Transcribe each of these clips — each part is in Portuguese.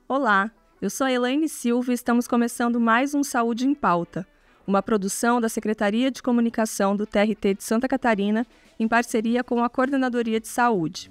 Olá, eu sou a Elaine Silva e estamos começando mais um Saúde em Pauta, uma produção da Secretaria de Comunicação do TRT de Santa Catarina em parceria com a Coordenadoria de Saúde.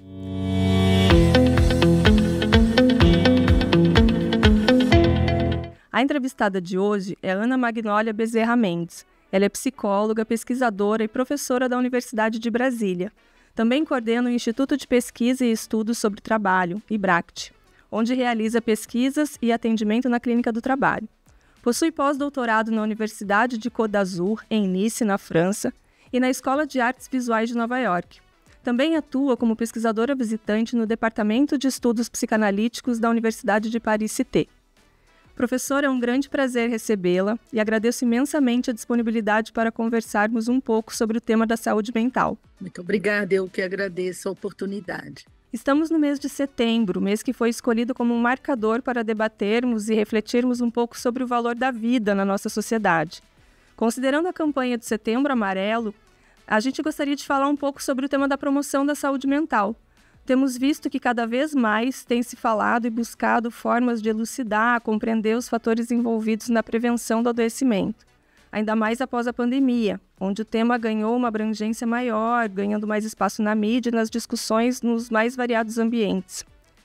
A entrevistada de hoje é Ana Magnólia Bezerra Mendes. Ela é psicóloga, pesquisadora e professora da Universidade de Brasília. Também coordena o Instituto de Pesquisa e Estudos sobre Trabalho, IBRACT, onde realiza pesquisas e atendimento na Clínica do Trabalho. Possui pós-doutorado na Universidade de Côte d'Azur, em Nice, na França, e na Escola de Artes Visuais de Nova York. Também atua como pesquisadora visitante no Departamento de Estudos Psicanalíticos da Universidade de Paris-Cité. Professora, é um grande prazer recebê-la e agradeço imensamente a disponibilidade para conversarmos um pouco sobre o tema da saúde mental. Muito obrigada, eu que agradeço a oportunidade. Estamos no mês de setembro, mês que foi escolhido como um marcador para debatermos e refletirmos um pouco sobre o valor da vida na nossa sociedade. Considerando a campanha de Setembro Amarelo, a gente gostaria de falar um pouco sobre o tema da promoção da saúde mental. Temos visto que cada vez mais tem se falado e buscado formas de elucidar, compreender os fatores envolvidos na prevenção do adoecimento, ainda mais após a pandemia, onde o tema ganhou uma abrangência maior, ganhando mais espaço na mídia e nas discussões nos mais variados ambientes.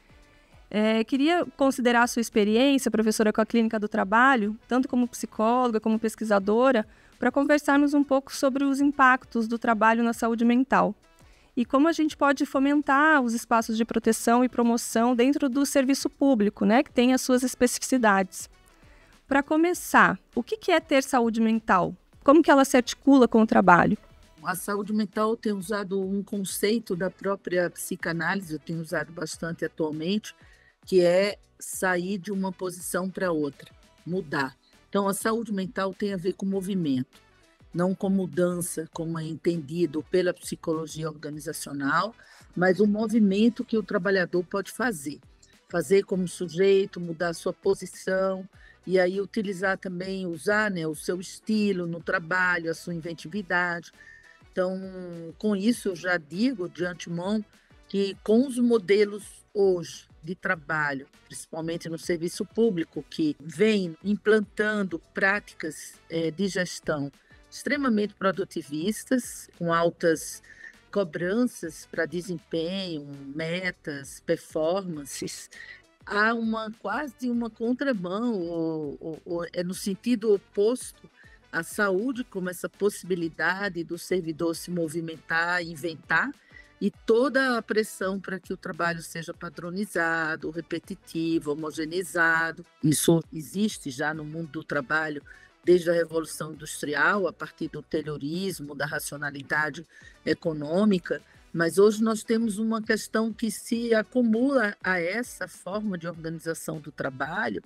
Queria considerar a sua experiência, professora, com a Clínica do Trabalho, tanto como psicóloga como pesquisadora, para conversarmos um pouco sobre os impactos do trabalho na saúde mental e como a gente pode fomentar os espaços de proteção e promoção dentro do serviço público, né, que tem as suas especificidades. Para começar, o que é ter saúde mental? Como que ela se articula com o trabalho? A saúde mental tem usado um conceito da própria psicanálise, eu tenho usado bastante atualmente, que é sair de uma posição para outra, mudar. Então, a saúde mental tem a ver com movimento, não com mudança, como é entendido pela psicologia organizacional, mas o movimento que o trabalhador pode fazer como sujeito, mudar a sua posição, e aí utilizar também, usar, né, o seu estilo no trabalho, a sua inventividade. Então, com isso, eu já digo de antemão que com os modelos hoje de trabalho, principalmente no serviço público, que vem implantando práticas de gestão extremamente produtivistas, com altas cobranças para desempenho, metas, performances, há quase uma contramão, ou é no sentido oposto à saúde, como essa possibilidade do servidor se movimentar, inventar, e toda a pressão para que o trabalho seja padronizado, repetitivo, homogeneizado. Isso existe já no mundo do trabalho desde a Revolução Industrial, a partir do terrorismo, da racionalidade econômica, mas hoje nós temos uma questão que se acumula a essa forma de organização do trabalho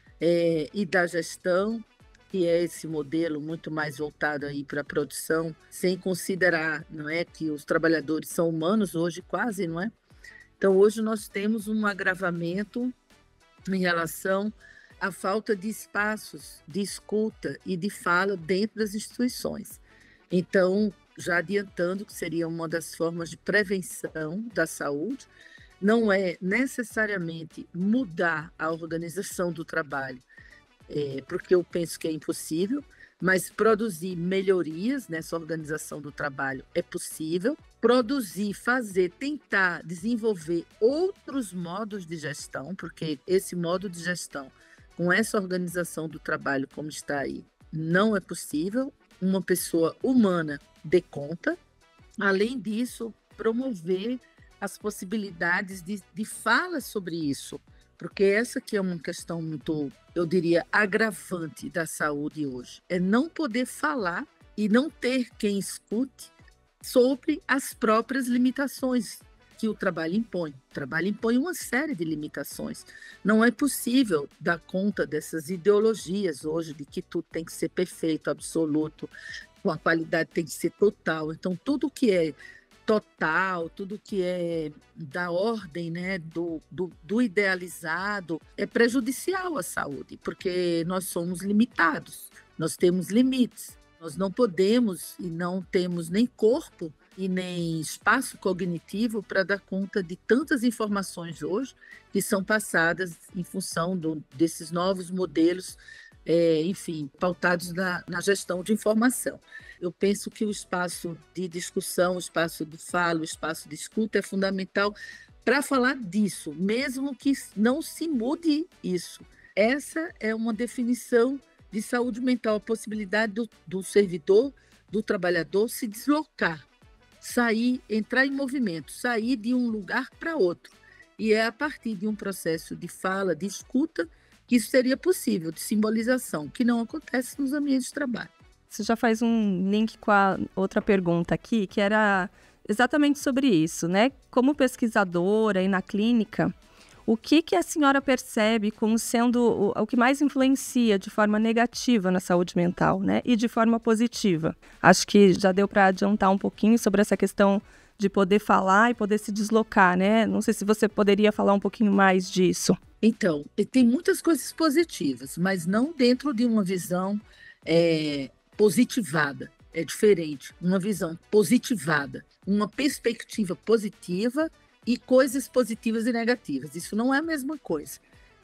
e da gestão, que é esse modelo muito mais voltado aí para a produção, sem considerar, não é, que os trabalhadores são humanos hoje quase, não é? Então hoje nós temos um agravamento em relação à falta de espaços de escuta e de fala dentro das instituições. Então, já adiantando que seria uma das formas de prevenção da saúde, não é necessariamente mudar a organização do trabalho, porque eu penso que é impossível, mas produzir melhorias nessa organização do trabalho é possível. Produzir, fazer, tentar desenvolver outros modos de gestão, porque esse modo de gestão, com essa organização do trabalho como está aí, não é possível uma pessoa humana dê conta. Além disso, promover as possibilidades de fala sobre isso, porque essa que é uma questão muito, eu diria, agravante da saúde hoje, é não poder falar e não ter quem escute sobre as próprias limitações que o trabalho impõe. O trabalho impõe uma série de limitações. Não é possível dar conta dessas ideologias hoje de que tudo tem que ser perfeito, absoluto, a qualidade tem que ser total. Então, tudo que é total, tudo que é da ordem, né, do idealizado, é prejudicial à saúde, porque nós somos limitados, nós temos limites. Nós não podemos e não temos nem corpo e nem espaço cognitivo para dar conta de tantas informações hoje que são passadas em função desses novos modelos, enfim, pautados na gestão de informação. Eu penso que o espaço de discussão, o espaço de fala, o espaço de escuta é fundamental para falar disso, mesmo que não se mude isso. Essa é uma definição de saúde mental, a possibilidade do servidor, do trabalhador se deslocar, sair, entrar em movimento, sair de um lugar para outro. E é a partir de um processo de fala, de escuta, que isso seria possível, de simbolização, que não acontece nos ambientes de trabalho. Você já faz um link com a outra pergunta aqui, que era exatamente sobre isso, né? Como pesquisadora e na clínica, o que a senhora percebe como sendo o que mais influencia de forma negativa na saúde mental, né? E de forma positiva? Acho que já deu para adiantar um pouquinho sobre essa questão de poder falar e poder se deslocar, né? Não sei se você poderia falar um pouquinho mais disso. Então, tem muitas coisas positivas, mas não dentro de uma visão positivada. É diferente. Uma visão positivada, uma perspectiva positiva e coisas positivas e negativas. Isso não é a mesma coisa.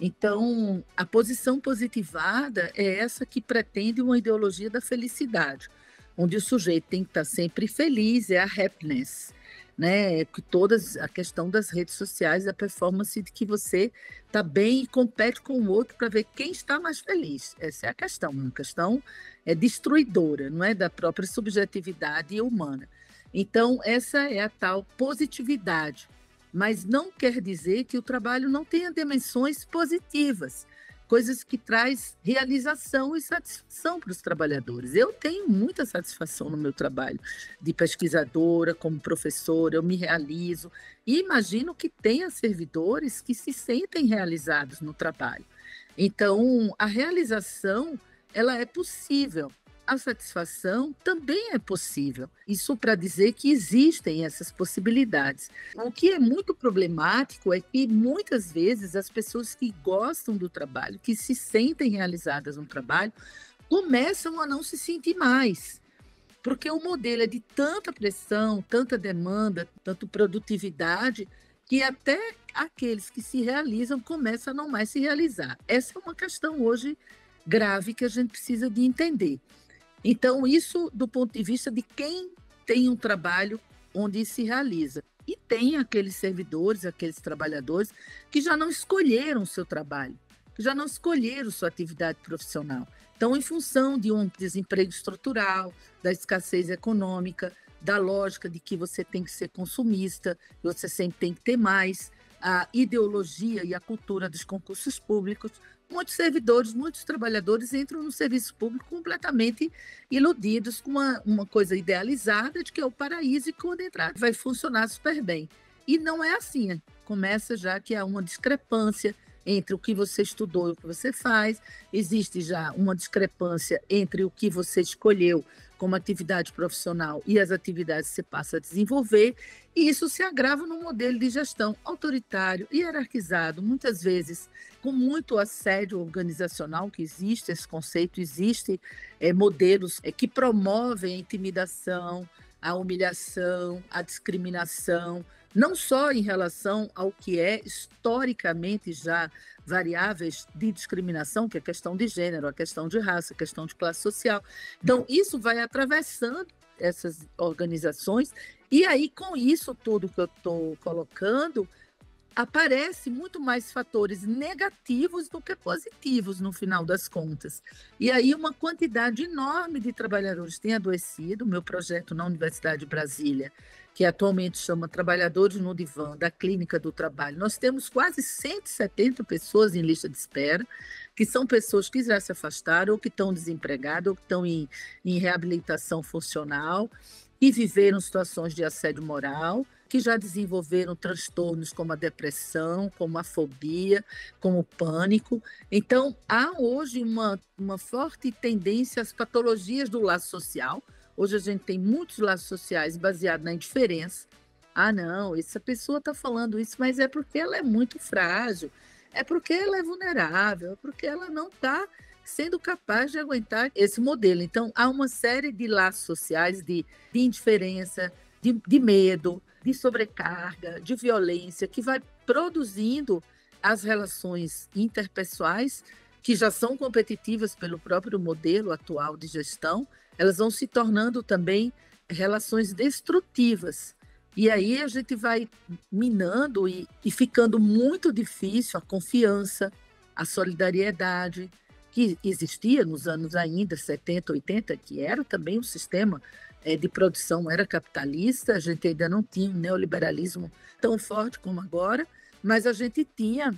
Então, a posição positivada é essa que pretende uma ideologia da felicidade, onde o sujeito tem que estar sempre feliz, é a happiness, né? A questão das redes sociais, a performance de que você está bem e compete com o outro para ver quem está mais feliz. Essa é a questão. Uma questão destruidora, não é, da própria subjetividade humana. Então, essa é a tal positividade. Mas não quer dizer que o trabalho não tenha dimensões positivas, coisas que traz realização e satisfação para os trabalhadores. Eu tenho muita satisfação no meu trabalho de pesquisadora, como professora, eu me realizo e imagino que tenha servidores que se sentem realizados no trabalho. Então, a realização, ela é possível. A satisfação também é possível. Isso para dizer que existem essas possibilidades. O que é muito problemático é que, muitas vezes, as pessoas que gostam do trabalho, que se sentem realizadas no trabalho, começam a não se sentir mais. Porque o modelo é de tanta pressão, tanta demanda, tanta produtividade, que até aqueles que se realizam começam a não mais se realizar. Essa é uma questão hoje grave que a gente precisa de entender. Então, isso do ponto de vista de quem tem um trabalho onde se realiza. E tem aqueles servidores, aqueles trabalhadores que já não escolheram o seu trabalho, que já não escolheram sua atividade profissional. Então, em função de um desemprego estrutural, da escassez econômica, da lógica de que você tem que ser consumista, você sempre tem que ter mais, a ideologia e a cultura dos concursos públicos, muitos servidores, muitos trabalhadores entram no serviço público completamente iludidos com uma coisa idealizada de que é o paraíso e quando entrar vai funcionar super bem. E não é assim. Começa já que há uma discrepância entre o que você estudou e o que você faz, existe já uma discrepância entre o que você escolheu como atividade profissional e as atividades que você passa a desenvolver, e isso se agrava num modelo de gestão autoritário, hierarquizado, muitas vezes com muito assédio organizacional, que existe esse conceito, existe modelos que promovem a intimidação, a humilhação, a discriminação, não só em relação ao que é historicamente já variáveis de discriminação, que é a questão de gênero, a questão de raça, a questão de classe social. Então, isso vai atravessando essas organizações, e aí, com isso tudo que eu estou colocando, aparece muito mais fatores negativos do que positivos, no final das contas. E aí uma quantidade enorme de trabalhadores tem adoecido. O meu projeto na Universidade de Brasília, que atualmente chama Trabalhadores no Divã, da Clínica do Trabalho, nós temos quase 170 pessoas em lista de espera, que são pessoas que já se afastaram, ou que estão desempregadas, ou que estão em reabilitação funcional, e viveram situações de assédio moral, que já desenvolveram transtornos como a depressão, como a fobia, como o pânico. Então, há hoje uma forte tendência às patologias do laço social. Hoje a gente tem muitos laços sociais baseados na indiferença. Ah, não, essa pessoa está falando isso, mas é porque ela é muito frágil, é porque ela é vulnerável, é porque ela não está sendo capaz de aguentar esse modelo. Então, há uma série de laços sociais de indiferença, de medo, de sobrecarga, de violência, que vai produzindo as relações interpessoais, que já são competitivas pelo próprio modelo atual de gestão, elas vão se tornando também relações destrutivas. E aí a gente vai minando e ficando muito difícil a confiança, a solidariedade, que existia nos anos ainda 70, 80, que era também um sistema de produção, era capitalista, a gente ainda não tinha um neoliberalismo tão forte como agora, mas a gente tinha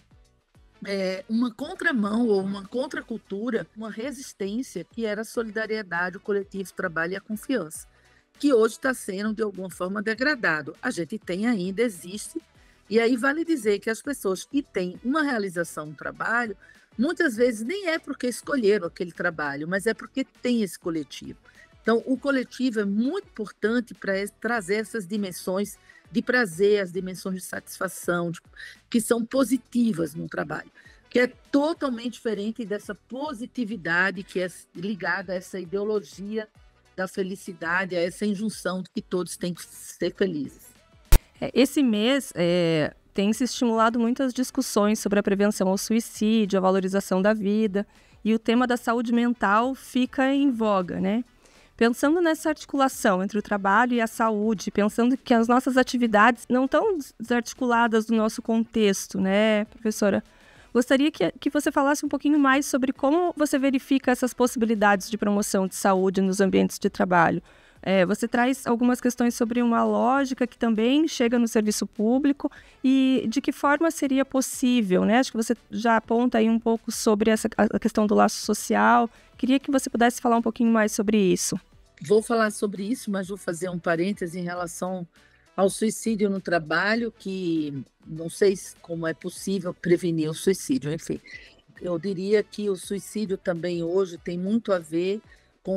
uma contramão ou uma contracultura, uma resistência que era a solidariedade, o coletivo, o trabalho e a confiança, que hoje está sendo, de alguma forma, degradado. A gente tem ainda, existe, e aí vale dizer que as pessoas que têm uma realização no trabalho, muitas vezes nem é porque escolheram aquele trabalho, mas é porque tem esse coletivo. Então, o coletivo é muito importante para trazer essas dimensões de prazer, as dimensões de satisfação, que são positivas no trabalho, que é totalmente diferente dessa positividade que é ligada a essa ideologia da felicidade, a essa injunção de que todos têm que ser felizes. Esse mês tem se estimulado muitas discussões sobre a prevenção ao suicídio, a valorização da vida, e o tema da saúde mental fica em voga, né? Pensando nessa articulação entre o trabalho e a saúde, pensando que as nossas atividades não estão desarticuladas do nosso contexto, né, professora? Gostaria que você falasse um pouquinho mais sobre como você verifica essas possibilidades de promoção de saúde nos ambientes de trabalho. Você traz algumas questões sobre uma lógica que também chega no serviço público e de que forma seria possível, né? Acho que você já aponta aí um pouco sobre a questão do laço social. Queria que você pudesse falar um pouquinho mais sobre isso. Vou falar sobre isso, mas vou fazer um parêntese em relação ao suicídio no trabalho, que não sei como é possível prevenir o suicídio. Enfim, eu diria que o suicídio também hoje tem muito a ver com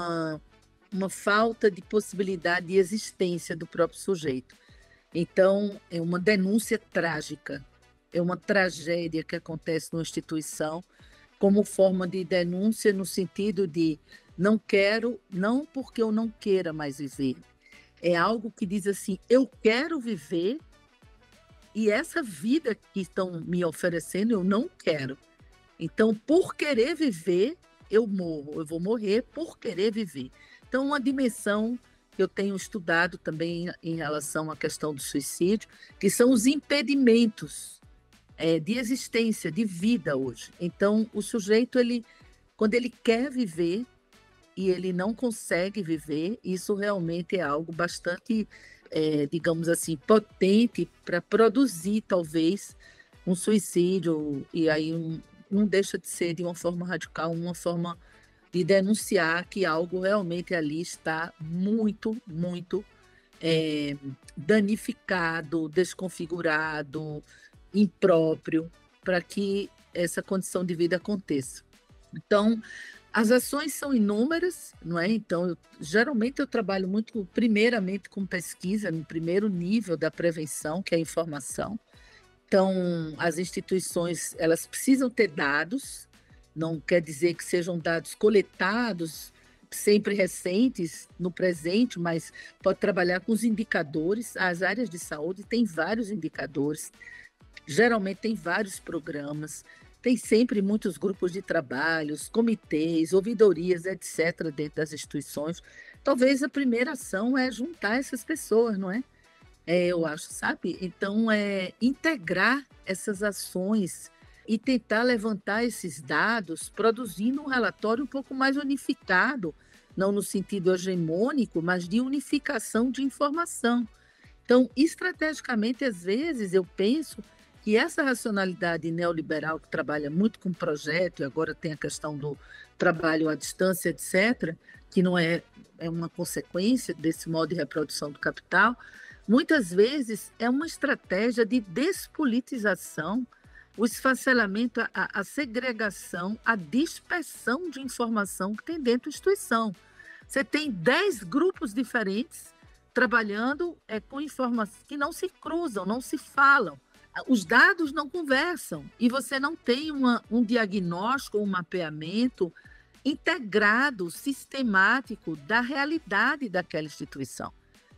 uma falta de possibilidade de existência do próprio sujeito. Então, é uma denúncia trágica, é uma tragédia que acontece numa instituição, como forma de denúncia no sentido de não quero, não porque eu não queira mais viver. É algo que diz assim, eu quero viver e essa vida que estão me oferecendo eu não quero. Então, por querer viver, eu morro, eu vou morrer por querer viver. Então, uma dimensão que eu tenho estudado também em relação à questão do suicídio, que são os impedimentos de existência, de vida hoje. Então, o sujeito, quando ele quer viver e ele não consegue viver, isso realmente é algo bastante, digamos assim, potente para produzir, talvez, um suicídio. E aí não deixa de ser, de uma forma radical, uma forma de denunciar que algo realmente ali está muito, muito danificado, desconfigurado, impróprio, para que essa condição de vida aconteça. Então, as ações são inúmeras, não é? Então, geralmente eu trabalho muito, primeiramente, com pesquisa, no primeiro nível da prevenção, que é a informação. Então, as instituições, elas precisam ter dados, não quer dizer que sejam dados coletados, sempre recentes, no presente, mas pode trabalhar com os indicadores. As áreas de saúde têm vários indicadores, geralmente tem vários programas, tem sempre muitos grupos de trabalhos, comitês, ouvidorias, etc., dentro das instituições. Talvez a primeira ação é juntar essas pessoas, não é? Eu acho, sabe? Então, integrar essas ações e tentar levantar esses dados, produzindo um relatório um pouco mais unificado, não no sentido hegemônico, mas de unificação de informação. Então, estrategicamente, às vezes, eu penso que essa racionalidade neoliberal que trabalha muito com projeto, e agora tem a questão do trabalho à distância, etc., que não é uma consequência desse modo de reprodução do capital, muitas vezes é uma estratégia de despolitização, o esfacelamento, a segregação, a dispersão de informação que tem dentro da instituição. Você tem 10 grupos diferentes trabalhando com informações que não se cruzam, não se falam. Os dados não conversam e você não tem um diagnóstico, um mapeamento integrado, sistemático da realidade daquela instituição.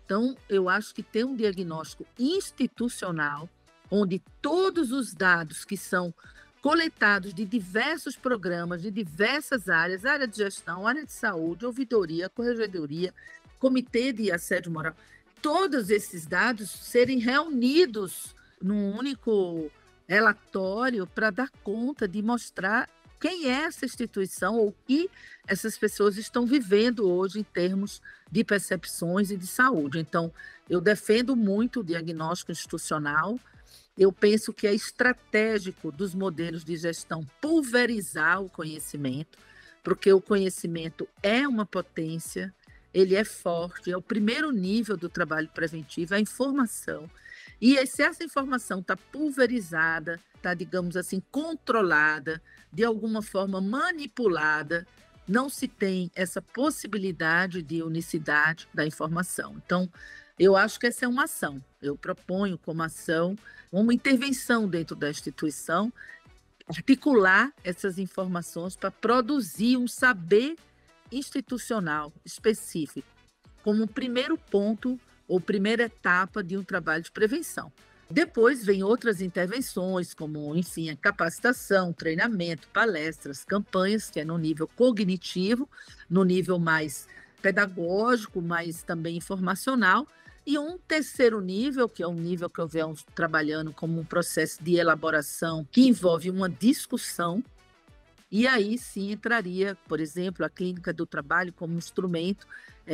Então, eu acho que ter um diagnóstico institucional, onde todos os dados que são coletados de diversos programas, de diversas áreas, área de gestão, área de saúde, ouvidoria, corregedoria, comitê de assédio moral, todos esses dados serem reunidos num único relatório para dar conta de mostrar quem é essa instituição ou o que essas pessoas estão vivendo hoje em termos de percepções e de saúde. Então, eu defendo muito o diagnóstico institucional. Eu penso que é estratégico dos modelos de gestão pulverizar o conhecimento, porque o conhecimento é uma potência, ele é forte, é o primeiro nível do trabalho preventivo, a informação. E se essa informação está pulverizada, está, digamos assim, controlada, de alguma forma manipulada, não se tem essa possibilidade de unicidade da informação. Então, eu acho que essa é uma ação. Eu proponho como ação uma intervenção dentro da instituição, articular essas informações para produzir um saber institucional específico, como primeiro ponto ou primeira etapa de um trabalho de prevenção. Depois vem outras intervenções, como, enfim, a capacitação, treinamento, palestras, campanhas, que é no nível cognitivo, no nível mais pedagógico, mas também informacional, e um terceiro nível, que é um nível que eu venho trabalhando como um processo de elaboração que envolve uma discussão, e aí sim entraria, por exemplo, a clínica do trabalho como instrumento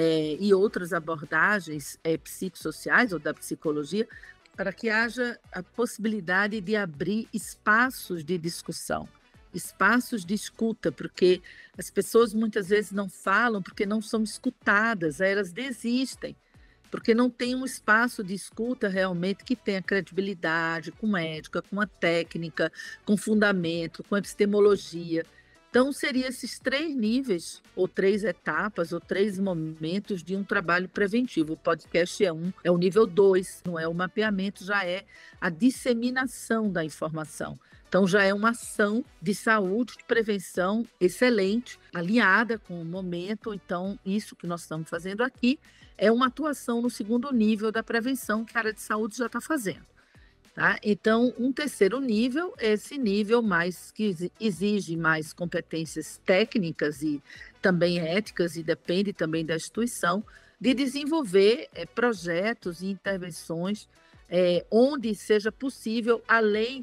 e outras abordagens psicossociais ou da psicologia, para que haja a possibilidade de abrir espaços de discussão, espaços de escuta, porque as pessoas muitas vezes não falam porque não são escutadas, elas desistem, porque não tem um espaço de escuta realmente que tenha credibilidade, com ética, com a técnica, com fundamento, com epistemologia. Então, seriam esses 3 níveis, ou 3 etapas, ou 3 momentos de um trabalho preventivo. O podcast é o nível 2, não é o mapeamento, já é a disseminação da informação. Então, já é uma ação de saúde, de prevenção excelente, alinhada com o momento. Então, isso que nós estamos fazendo aqui é uma atuação no segundo nível da prevenção que a área de saúde já está fazendo. Tá? Então, um terceiro nível é esse nível mais que exige mais competências técnicas e também éticas, e depende também da instituição, de desenvolver projetos e intervenções onde seja possível, além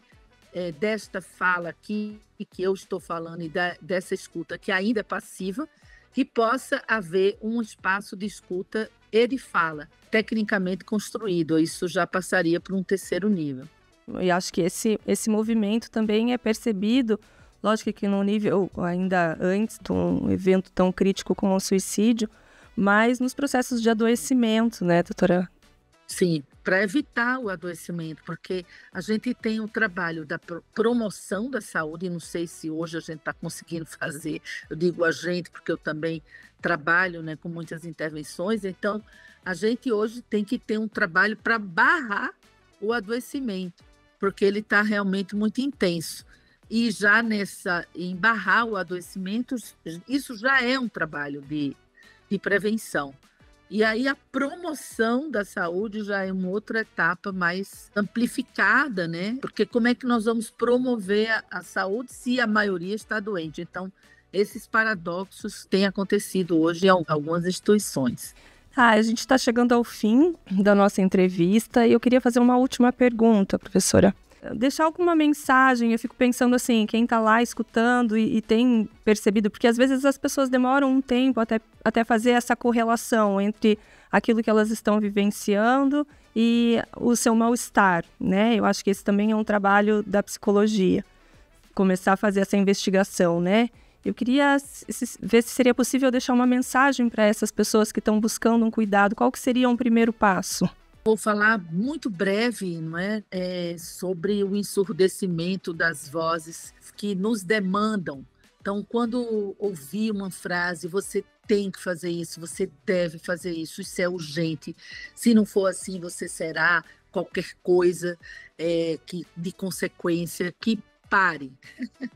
desta fala aqui que eu estou falando e dessa escuta que ainda é passiva, que possa haver um espaço de escuta e de fala tecnicamente construído. Isso já passaria para um terceiro nível. E acho que esse movimento também é percebido, lógico que no nível ainda antes de um evento tão crítico como o suicídio, mas nos processos de adoecimento, né, doutora? Sim, para evitar o adoecimento, porque a gente tem o trabalho da promoção da saúde, não sei se hoje a gente está conseguindo fazer, eu digo a gente porque eu também trabalho, né, com muitas intervenções, então a gente hoje tem que ter um trabalho para barrar o adoecimento, porque ele está realmente muito intenso. E já em barrar o adoecimento, isso já é um trabalho de prevenção. E aí a promoção da saúde já é uma outra etapa mais amplificada, né? Porque como é que nós vamos promover a saúde se a maioria está doente? Então, esses paradoxos têm acontecido hoje em algumas instituições. A gente está chegando ao fim da nossa entrevista e eu queria fazer uma última pergunta, professora. Deixar alguma mensagem, eu fico pensando assim, quem está lá escutando e tem percebido, porque às vezes as pessoas demoram um tempo até fazer essa correlação entre aquilo que elas estão vivenciando e o seu mal-estar, né? Eu acho que esse também é um trabalho da psicologia, começar a fazer essa investigação, né? Eu queria ver se seria possível deixar uma mensagem para essas pessoas que estão buscando um cuidado. Qual que seria um primeiro passo? Vou falar muito breve, não é? Sobre o ensurdecimento das vozes que nos demandam. Então, quando ouvir uma frase, você tem que fazer isso, você deve fazer isso é urgente. Se não for assim, você será qualquer coisa de consequência, que pare.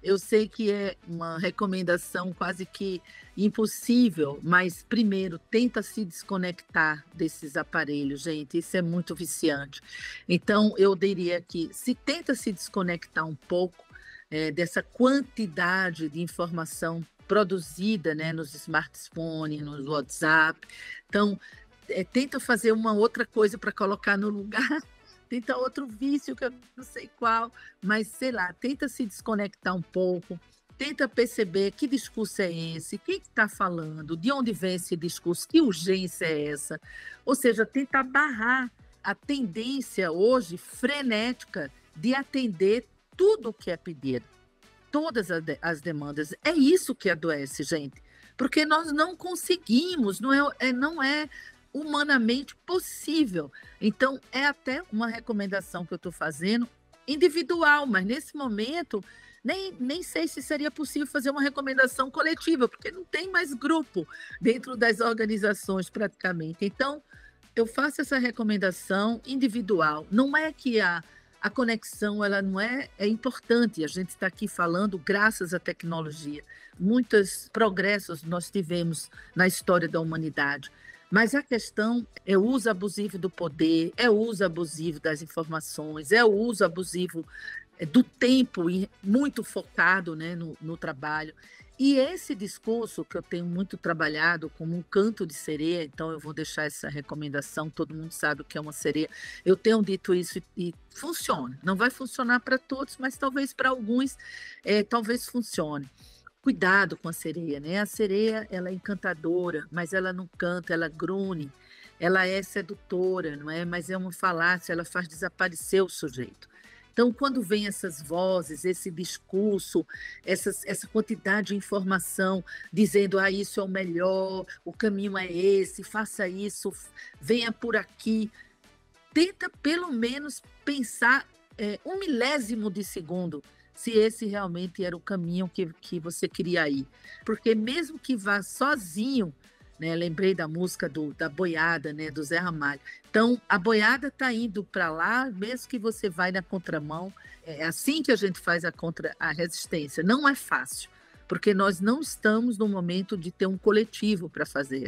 Eu sei que é uma recomendação quase que impossível, mas primeiro, tenta se desconectar desses aparelhos, gente, isso é muito viciante. Então, eu diria que se tenta se desconectar um pouco dessa quantidade de informação produzida, né, nos smartphones, no WhatsApp. Então, tenta fazer uma outra coisa para colocar no lugar, tenta outro vício que eu não sei qual, mas sei lá, tenta se desconectar um pouco, tenta perceber que discurso é esse, quem está falando, de onde vem esse discurso, que urgência é essa. Ou seja, tenta barrar a tendência hoje frenética de atender tudo o que é pedido, todas as demandas. É isso que adoece, gente, porque nós não conseguimos, não é humanamente possível. Então, é até uma recomendação que eu estou fazendo individual, mas nesse momento nem sei se seria possível fazer uma recomendação coletiva, porque não tem mais grupo dentro das organizações praticamente. Então, eu faço essa recomendação individual. Não é que a conexão ela não é importante. A gente está aqui falando graças à tecnologia. Muitos progressos nós tivemos na história da humanidade. Mas a questão é o uso abusivo do poder, é o uso abusivo das informações, é o uso abusivo do tempo e muito focado, né, no trabalho. E esse discurso que eu tenho muito trabalhado como um canto de sereia, então eu vou deixar essa recomendação, todo mundo sabe o que é uma sereia. Eu tenho dito isso e funciona. Não vai funcionar para todos, mas talvez para alguns, talvez funcione. Cuidado com a sereia, né? A sereia, ela é encantadora, mas ela não canta, ela grune, ela é sedutora, não é? Mas é uma falácia, ela faz desaparecer o sujeito. Então, quando vem essas vozes, esse discurso, essa quantidade de informação dizendo, isso é o melhor, o caminho é esse, faça isso, venha por aqui, tenta pelo menos pensar um milésimo de segundo se esse realmente era o caminho que você queria ir. Porque mesmo que vá sozinho, né, lembrei da música da boiada, né, do Zé Ramalho. Então, a boiada está indo para lá, mesmo que você vai na contramão. É assim que a gente faz a resistência. Não é fácil, porque nós não estamos no momento de ter um coletivo para fazer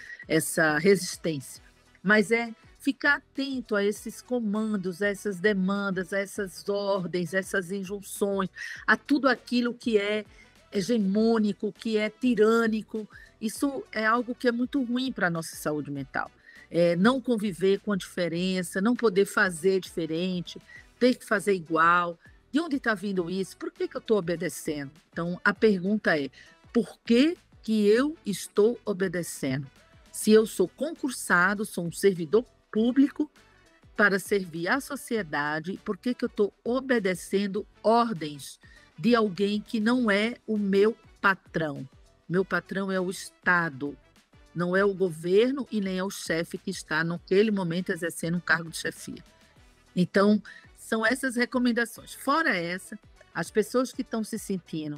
essa resistência. Mas ficar atento a esses comandos, a essas demandas, a essas ordens, a essas injunções, a tudo aquilo que é hegemônico, que é tirânico. Isso é algo que é muito ruim para a nossa saúde mental. Não conviver com a diferença, não poder fazer diferente, ter que fazer igual. De onde está vindo isso? Por que eu estou obedecendo? Então, a pergunta é, por que eu estou obedecendo? Se eu sou concursado, sou um servidor público para servir à sociedade, por que eu estou obedecendo ordens de alguém que não é o meu patrão? Meu patrão é o Estado, não é o governo e nem é o chefe que está, naquele momento, exercendo um cargo de chefia. Então, são essas recomendações. Fora essa, as pessoas que estão se sentindo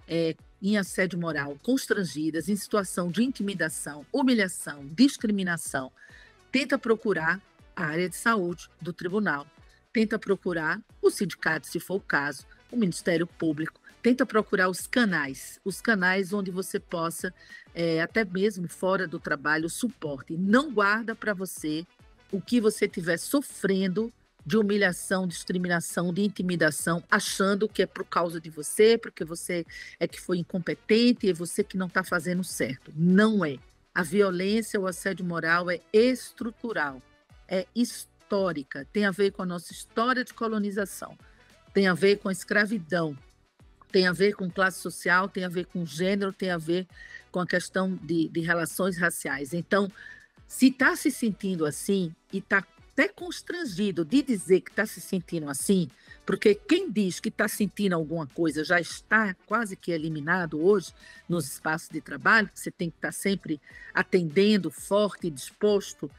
em assédio moral, constrangidas, em situação de intimidação, humilhação, discriminação, tenta procurar a área de saúde do tribunal, tenta procurar o sindicato, se for o caso, o Ministério Público, tenta procurar os canais onde você possa, até mesmo fora do trabalho, suporte. Não guarda para você o que você estiver sofrendo de humilhação, discriminação, de intimidação, achando que é por causa de você, porque você é que foi incompetente e é você que não está fazendo certo. Não é. A violência, o assédio moral é estrutural, é histórica, tem a ver com a nossa história de colonização, tem a ver com a escravidão, tem a ver com classe social, tem a ver com gênero, tem a ver com a questão de relações raciais. Então, se está se sentindo assim e está até constrangido de dizer que está se sentindo assim, porque quem diz que está sentindo alguma coisa já está quase que eliminado hoje nos espaços de trabalho, você tem que estar sempre atendendo, forte, disposto,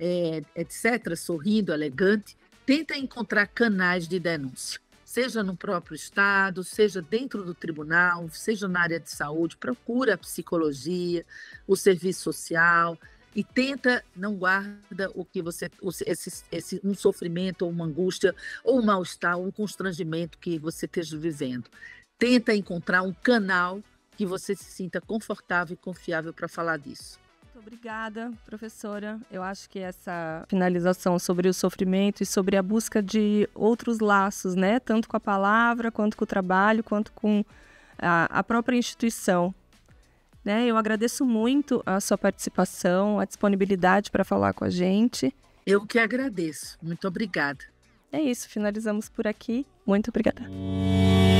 etc., sorrindo, elegante, tenta encontrar canais de denúncia, seja no próprio Estado, seja dentro do tribunal, seja na área de saúde, procura a psicologia, o serviço social, e tenta, não guarda o que você, um sofrimento, ou uma angústia, ou um mal-estar, ou um constrangimento que você esteja vivendo. tenta encontrar um canal que você se sinta confortável e confiável para falar disso. Muito obrigada, professora. Eu acho que essa finalização sobre o sofrimento e sobre a busca de outros laços, né? Tanto com a palavra, quanto com o trabalho, quanto com a própria instituição. Né? Eu agradeço muito a sua participação, a disponibilidade para falar com a gente. Eu que agradeço. Muito obrigada. É isso, finalizamos por aqui. Muito obrigada.